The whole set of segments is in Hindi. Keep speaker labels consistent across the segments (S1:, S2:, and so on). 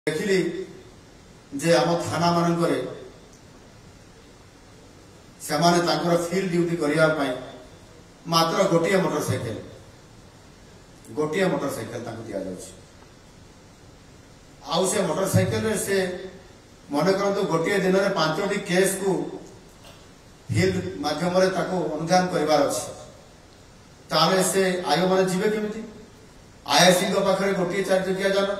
S1: देखिली जे आम थाना मानक से फील्ड ड्यूटी करने मात्र गोटे मोटरसाइकेल दि जाऊँ आउ से मोटरसाइकेल से मन करतु गोटे दिन में 5टी केस को फील्ड माध्यम अनुधान कर से आयो मैंने जीवे केमी आईआईसी पाखे गोटे 4 चकिया जान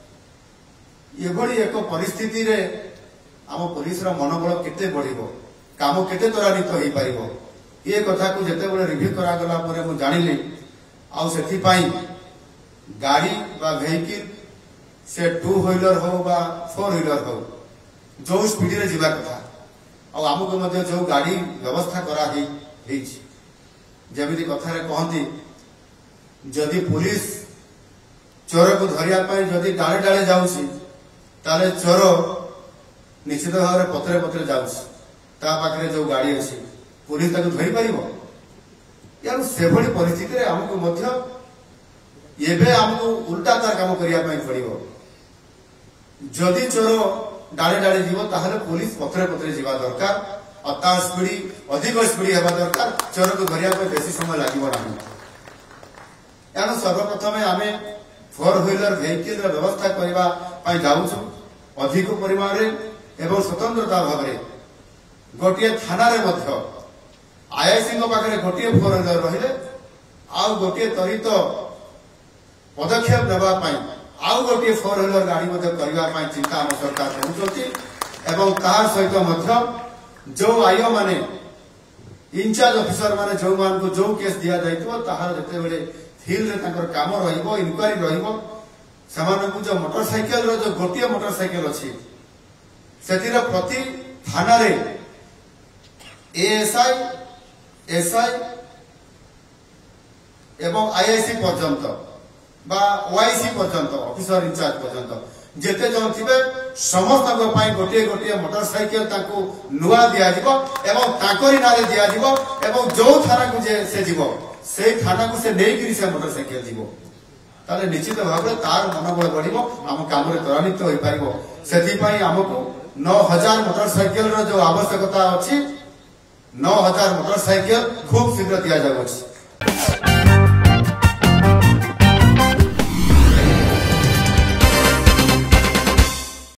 S1: एक परिस्थिति रे आम पुलिस मनोबल केते बढ़िबो काम केते त्वरान्वित हो पारिबो ये कथा को जेते बेले रिव्यू करा गला परे मु जानिली आ सेथि पई गाड़ी बा वेहिकल से 2 व्हीलर हो बा 4 व्हीलर हो जो स्पीड रे जीवा कथा आ हमको मध्ये जो गाड़ी व्यवस्था करा ही जेमिति कथा रे कहंती जदि पुलिस चोर को धरिया पई जदि डाले डाले जाउसी ताले चोर निश्चित भाव में पत्रे पत्रे जाखे जो गाड़ी अच्छी पुलिस धरी पार यार से परिस्थिति आमको उल्टा तार काम करने पड़ो जदि चोर डाले डाले जीव ताहले पुलिस पत्रे पत्रे जावा दरकार और ता स्पीड अधिक स्पीड होगा दरकार चोर को धरिया बेसी समय लगे ना यार सर्वप्रथम आम 4 व्हीलर वेहिकल व्यवस्था करने जाऊँ अधिक परिमाण एवं स्वतंत्रता भाव गोटे थाना आईआईसी पाखे गोटे 4 व्हीलर रहिले आउ गोटे त्वरित पदक्षेप नापी आउ गोटे 4 व्हीलर गाड़ी करने चिंता आम सरकार करुँच सहित जो आईओ माने इंचार्ज ऑफिसर माने जो मान को जो केस दि जाते फील्ड काम इनक्वारी जो मोटरसाइकेल जो गोटे मोटरसाइकेल अच्छी से प्रति थाना रे एएसआई एसआई एवं आईआईसी पर्यंत बा ओआईसी पर्यंत ऑफिसर इंचार्ज पर्यंत जेते जन थे समस्त गोटे गोटे मोटरसाइकेल नुआ दिज्व एवं ताकरी नारे दिज्व एवं जो थाना को से जीव से थाना को से नहीं से मोटरसाइकेल जीव ताले निश्चित भाव में तार मनोबल बढ़ आम कम त्वरान्वित हो पार आमको 9000 मोटरसाइकेल जो आवश्यकता अच्छी 9000 मोटरसाइकेल खूब शीघ्र दि जाऊँ।